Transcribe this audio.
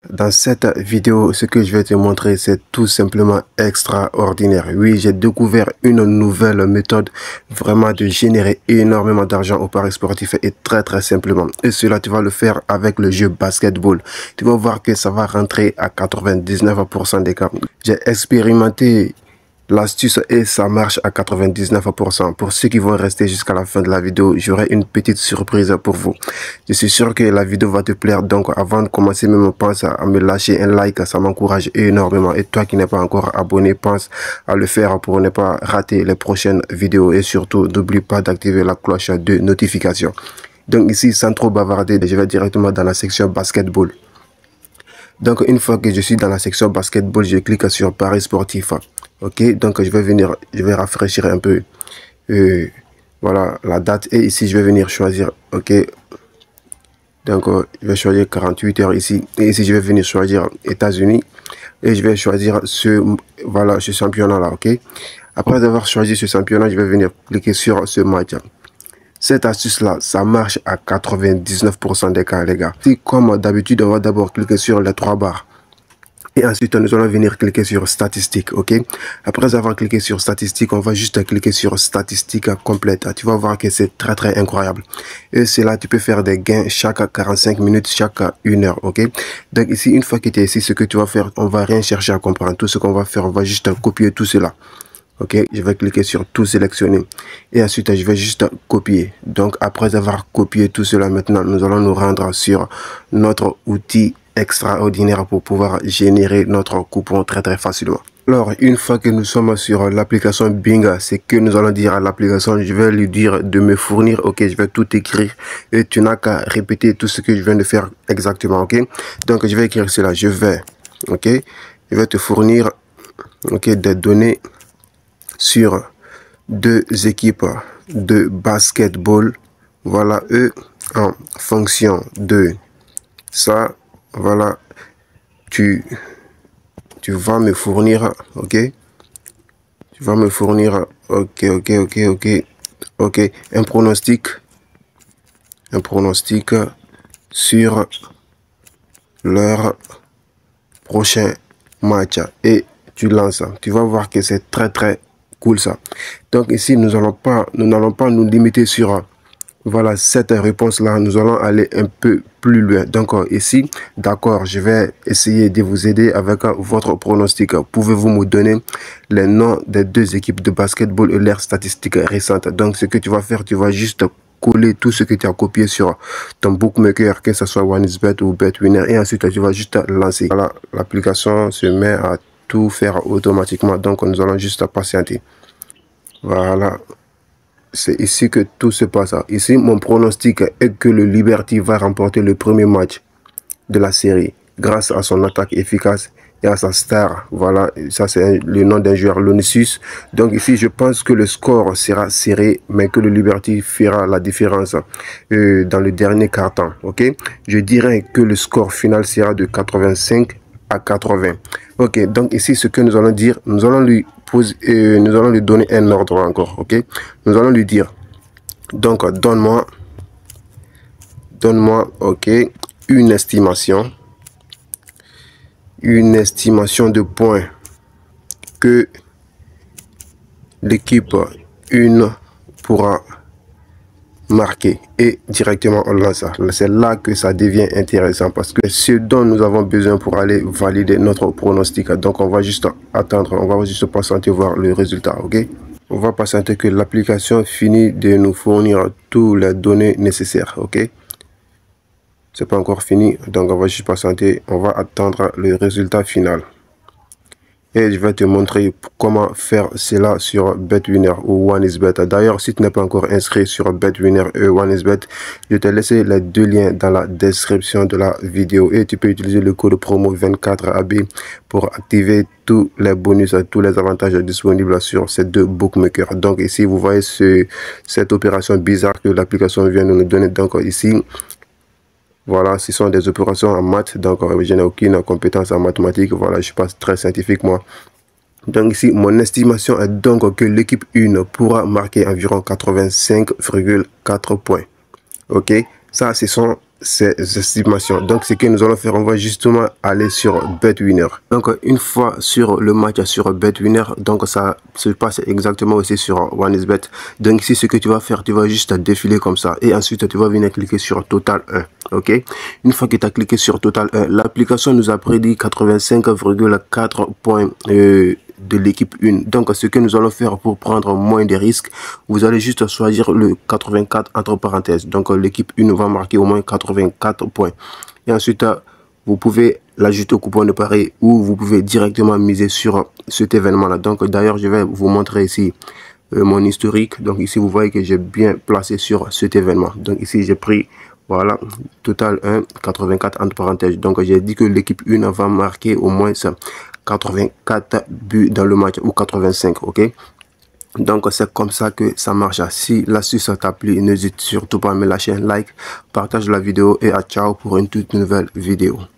Dans cette vidéo, ce que je vais te montrer, c'est tout simplement extraordinaire. Oui, j'ai découvert une nouvelle méthode vraiment de générer énormément d'argent au paris sportif et très simplement. Et cela, tu vas le faire avec le jeu basketball. Tu vas voir que ça va rentrer à 99% des cas. J'ai expérimenté l'astuce et ça marche à 99%. Pour ceux qui vont rester jusqu'à la fin de la vidéo, j'aurai une petite surprise pour vous. Je suis sûr que la vidéo va te plaire. Donc avant de commencer, même pense à me lâcher un like, ça m'encourage énormément. Et toi qui n'es pas encore abonné, pense à le faire pour ne pas rater les prochaines vidéos. Et surtout, n'oublie pas d'activer la cloche de notification. Donc ici, sans trop bavarder, je vais directement dans la section basketball. Donc une fois que je suis dans la section basketball, je clique sur paris sportif. Ok, donc je vais rafraîchir un peu voilà la date et ici je vais venir choisir. Ok, donc je vais choisir 48 heures ici et ici je vais venir choisir États-Unis et je vais choisir ce championnat là. Ok, après avoir choisi ce championnat, je vais venir cliquer sur ce match. Cette astuce là, ça marche à 99% des cas, les gars. Si comme d'habitude, on va d'abord cliquer sur les trois barres. Et ensuite, nous allons venir cliquer sur statistiques, ok? Après avoir cliqué sur statistiques, on va juste cliquer sur statistiques complètes. Tu vas voir que c'est très incroyable. Et c'est là, tu peux faire des gains chaque 45 minutes, chaque 1 heure, ok? Donc ici, une fois que tu es ici, ce que tu vas faire, on va rien chercher à comprendre. Tout ce qu'on va faire, on va juste copier tout cela. Ok, je vais cliquer sur tout sélectionner et ensuite je vais juste copier. Donc après avoir copié tout cela, maintenant nous allons nous rendre sur notre outil extraordinaire pour pouvoir générer notre coupon très facilement. Alors une fois que nous sommes sur l'application Bing, c'est que nous allons dire à l'application, je vais lui dire de me fournir. Ok, je vais tout écrire et tu n'as qu'à répéter tout ce que je viens de faire exactement. Ok, donc je vais écrire cela, je vais te fournir des données sur deux équipes de basketball, voilà, eux en fonction de ça, voilà, tu vas me fournir, ok, tu vas me fournir, ok, un pronostic sur leur prochain match et tu lances. Tu vas voir que c'est très cool ça. Donc ici nous n'allons pas nous limiter sur voilà cette réponse là, nous allons aller un peu plus loin. Donc ici, d'accord, je vais essayer de vous aider avec votre pronostic. Pouvez-vous me donner les noms des deux équipes de basketball et leurs statistiques récentes? Donc ce que tu vas faire, tu vas juste coller tout ce que tu as copié sur ton bookmaker, que ce soit OneXBet ou BetWinner, et ensuite tu vas juste lancer. Voilà, l'application se met à tout faire automatiquement, donc nous allons juste patienter. Voilà, c'est ici que tout se passe. Ici mon pronostic est que le Liberty va remporter le premier match de la série grâce à son attaque efficace et à sa star. Voilà, ça c'est le nom d'un joueur, Lonisius. Donc ici je pense que le score sera serré, mais que le Liberty fera la différence dans le dernier quart-temps. Ok, je dirais que le score final sera de 85 à 80. Ok, donc ici ce que nous allons dire, nous allons lui donner un ordre encore. Ok, nous allons lui dire, donc donne-moi ok, une estimation de points que l'équipe 1 pourra marquer, et directement on lance ça. C'est là que ça devient intéressant parce que c'est ce dont nous avons besoin pour aller valider notre pronostic. Donc on va juste attendre, on va juste patienter voir le résultat. Ok, on va patienter que l'application finisse de nous fournir toutes les données nécessaires. Ok, c'est pas encore fini, donc on va juste patienter, on va attendre le résultat final. Et je vais te montrer comment faire cela sur BetWinner ou OneXBet. D'ailleurs, si tu n'es pas encore inscrit sur BetWinner et OneXBet, je t'ai laissé les deux liens dans la description de la vidéo. Et tu peux utiliser le code promo 24AB pour activer tous les bonus, tous les avantages disponibles sur ces deux bookmakers. Donc ici, vous voyez cette opération bizarre que l'application vient de nous donner. Donc ici, voilà, ce sont des opérations en maths, donc je n'ai aucune compétence en mathématiques. Voilà, je suis pas très scientifique moi. Donc ici, mon estimation est donc que l'équipe 1 pourra marquer environ 85,4 points. Ok, ça ce sont ces estimations. Donc ce que nous allons faire, on va justement aller sur BetWinner. Donc une fois sur le match sur BetWinner, donc ça se passe exactement aussi sur OneXBet. Donc ici ce que tu vas faire, tu vas juste défiler comme ça et ensuite tu vas venir cliquer sur Total 1. Ok, une fois que tu as cliqué sur Total 1, l'application nous a prédit 85,4 points de l'équipe 1. Donc ce que nous allons faire pour prendre moins de risques, vous allez juste choisir le 84 entre parenthèses. Donc l'équipe 1 va marquer au moins 84 points. Et ensuite, vous pouvez l'ajouter au coupon de pari ou vous pouvez directement miser sur cet événement là. Donc d'ailleurs, je vais vous montrer ici mon historique. Donc ici, vous voyez que j'ai bien placé sur cet événement. Donc ici, j'ai pris, voilà, Total 1, 84 entre parenthèses. Donc j'ai dit que l'équipe 1 va marquer au moins 84 buts dans le match ou 85, ok. Donc c'est comme ça que ça marche. Si l'astuce t'a plu, n'hésite surtout pas à me lâcher un like, partage la vidéo et à ciao pour une toute nouvelle vidéo.